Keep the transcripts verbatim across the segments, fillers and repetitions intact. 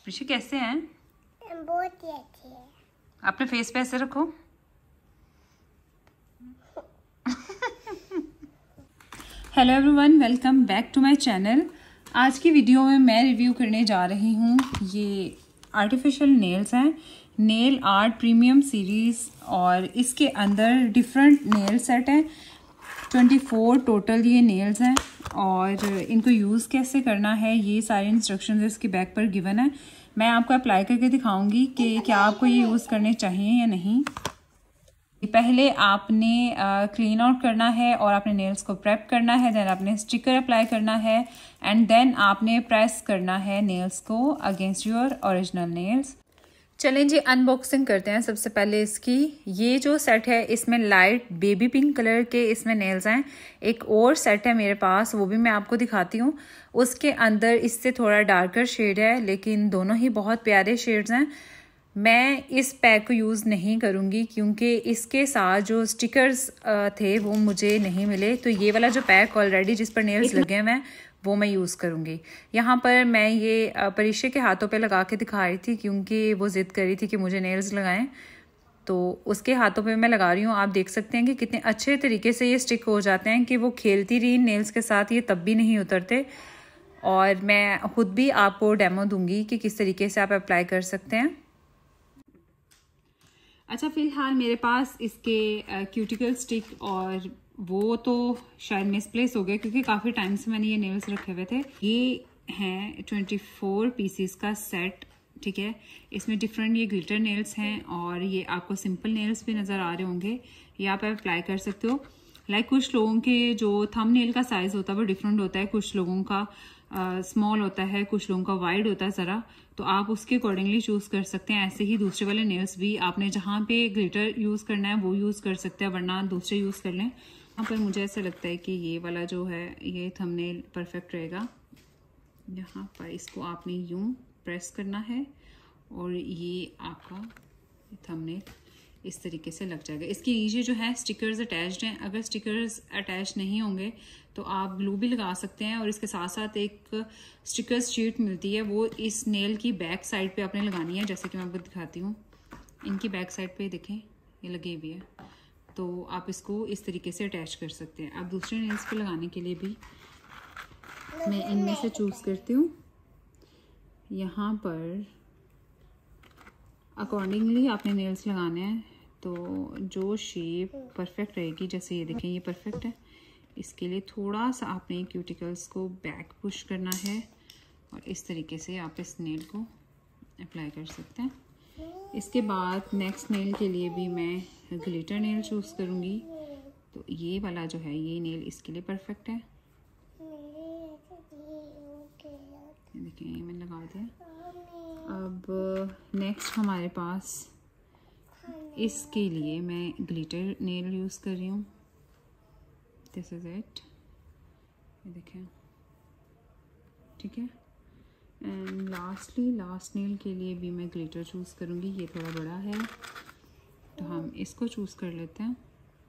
प्रीशा कैसे हैं? बहुत ही अच्छे हैं। अपने फेस पे ऐसे रखो। Hello everyone, welcome back to my channel. आज की वीडियो में मैं रिव्यू करने जा रही हूँ। ये आर्टिफिशियल नेल्स हैं, नेल आर्ट प्रीमियम सीरीज़, और इसके अंदर डिफरेंट नेल सेट हैं। चौबीस टोटल ये नेल्स हैं और इनको यूज़ कैसे करना है ये सारे इंस्ट्रक्शंस इसके बैक पर गिवन है। मैं आपको अप्लाई करके दिखाऊंगी कि क्या आपको ये यूज़ करने चाहिए या नहीं। पहले आपने क्लीन आउट करना है और अपने नेल्स को प्रेप करना है, देन आपने स्टिकर अप्लाई करना है एंड देन आपने प्रेस करना है नेल्स को अगेंस्ट योर ओरिजिनल नेल्स। चलें जी, अनबॉक्सिंग करते हैं। सबसे पहले इसकी ये जो सेट है इसमें लाइट बेबी पिंक कलर के इसमें नेल्स हैं। एक और सेट है मेरे पास, वो भी मैं आपको दिखाती हूँ। उसके अंदर इससे थोड़ा डार्कर शेड है, लेकिन दोनों ही बहुत प्यारे शेड्स हैं। मैं इस पैक को यूज़ नहीं करूँगी क्योंकि इसके साथ जो स्टिकर्स थे वो मुझे नहीं मिले। तो ये वाला जो पैक ऑलरेडी जिस पर नेल्स लगे हुए हैं वो मैं यूज़ करूँगी। यहाँ पर मैं ये परीक्षा के हाथों पे लगा के दिखा रही थी क्योंकि वो ज़िद कर रही थी कि मुझे नेल्स लगाएं, तो उसके हाथों पे मैं लगा रही हूँ। आप देख सकते हैं कि कितने अच्छे तरीके से ये स्टिक हो जाते हैं कि वो खेलती रही नेल्स के साथ, ये तब भी नहीं उतरते। और मैं खुद भी आपको डेमो दूँगी कि किस तरीके से आप अप्लाई कर सकते हैं। अच्छा, फ़िलहाल मेरे पास इसके क्यूटिकल स्टिक और वो तो शायद मिसप्लेस हो गया क्योंकि काफ़ी टाइम से मैंने ये नेल्स रखे हुए थे। ये हैं चौबीस पीसीस का सेट, ठीक है। इसमें डिफरेंट ये ग्लिटर नेल्स हैं और ये आपको सिंपल नेल्स भी नज़र आ रहे होंगे। ये आप अप्लाई कर सकते हो। लाइक कुछ लोगों के जो थंब नेल का साइज़ होता है वो डिफरेंट होता है, कुछ लोगों का स्मॉल uh, होता है, कुछ लोगों का वाइड होता है ज़रा, तो आप उसके अकॉर्डिंगली चूज़ कर सकते हैं। ऐसे ही दूसरे वाले नेल्स भी आपने जहाँ पे ग्लिटर यूज़ करना है वो यूज़ कर सकते हैं, वरना दूसरे यूज़ कर लें। यहाँ पर मुझे ऐसा लगता है कि ये वाला जो है ये थंबनेल परफेक्ट रहेगा। यहाँ पर इसको आपने यूं प्रेस करना है और ये आपका थंबनेल इस तरीके से लग जाएगा। इसके नीचे जो है स्टिकर्स अटैच्ड हैं। अगर स्टिकर्स अटैच नहीं होंगे तो आप ग्लू भी लगा सकते हैं, और इसके साथ साथ एक स्टिकर्स शीट मिलती है, वो इस नेल की बैक साइड पे आपने लगानी है। जैसे कि मैं आपको दिखाती हूँ, इनकी बैक साइड पे देखें ये लगी हुई है, तो आप इसको इस तरीके से अटैच कर सकते हैं। अब दूसरे नेल्स पे लगाने के लिए भी मैं इनमें से चूज़ करती हूँ। यहाँ पर अकॉर्डिंगली आपने नेल्स लगाने हैं, तो जो शेप परफेक्ट रहेगी, जैसे ये देखें ये परफेक्ट है, इसके लिए थोड़ा सा आपने क्यूटिकल्स को बैक पुश करना है और इस तरीके से आप इस नेल को अप्लाई कर सकते हैं। इसके बाद नेक्स्ट नेल के लिए भी मैं ग्लिटर नेल चूज़ करूँगी। तो ये वाला जो है ये नेल इसके लिए परफेक्ट है। देखिए ये मैंने लगा दिया। अब नेक्स्ट हमारे पास इसके लिए मैं ग्लिटर नेल यूज़ कर रही हूँ। दिस इज़ इट, ये देखें, ठीक है। एंड लास्टली लास्ट नेल के लिए भी मैं ग्लिटर चूज़ करूँगी। ये थोड़ा बड़ा है तो हम इसको चूज़ कर लेते हैं,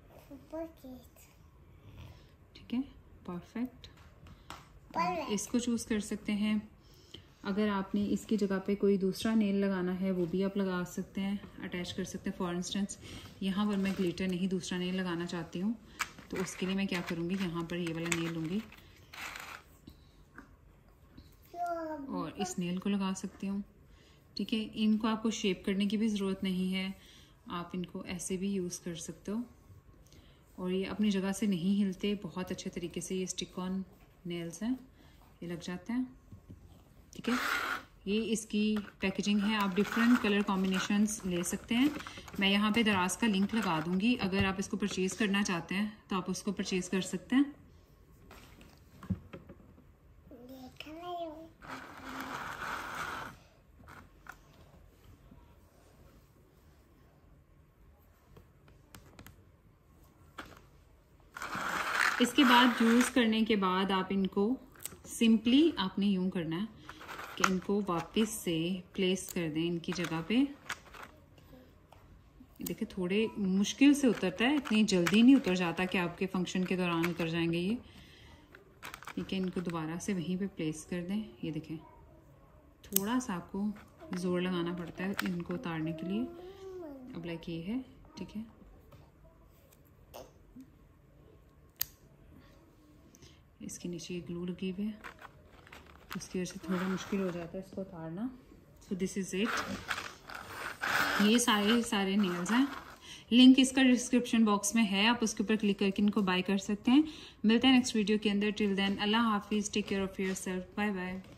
ठीक है, परफेक्ट। इसको चूज़ कर सकते हैं। अगर आपने इसकी जगह पे कोई दूसरा नेल लगाना है वो भी आप लगा सकते हैं, अटैच कर सकते हैं। फॉर इंस्टेंस यहाँ पर मैं ग्लिटर नहीं दूसरा नेल लगाना चाहती हूँ, तो उसके लिए मैं क्या करूँगी, यहाँ पर ये वाला नेल लूँगी और इस नेल को लगा सकती हूँ, ठीक है। इनको आपको शेप करने की भी ज़रूरत नहीं है, आप इनको ऐसे भी यूज़ कर सकते हो और ये अपनी जगह से नहीं हिलते। बहुत अच्छे तरीके से ये स्टिक ऑन नेल्स हैं, ये लग जाते हैं, ठीक है। ये इसकी पैकेजिंग है। आप डिफरेंट कलर कॉम्बिनेशंस ले सकते हैं। मैं यहाँ पे दराज का लिंक लगा दूंगी, अगर आप इसको परचेज़ करना चाहते हैं तो आप उसको परचेज़ कर सकते हैं। इसके बाद यूज़ करने के बाद आप इनको सिंपली आपने यूं करना है कि इनको वापस से प्लेस कर दें इनकी जगह पे। देखिए थोड़े मुश्किल से उतरता है, इतनी जल्दी नहीं उतर जाता कि आपके फंक्शन के दौरान उतर जाएंगे ये। ठीक है, इनको दोबारा से वहीं पे प्लेस कर दें। ये देखें थोड़ा सा आपको जोर लगाना पड़ता है इनको उतारने के लिए। अब लाइक ये है, ठीक है। इसके नीचे ग्लू लगी हुई है, इसकी वजह से थोड़ा मुश्किल हो जाता है इसको उतारना। So this is it. ये सारे सारे नेल्स हैं। लिंक इसका डिस्क्रिप्शन बॉक्स में है, आप उसके ऊपर क्लिक करके इनको बाय कर सकते हैं। मिलते हैं नेक्स्ट वीडियो के अंदर। टिल देन अल्लाह हाफिज, take care of yourself, bye bye.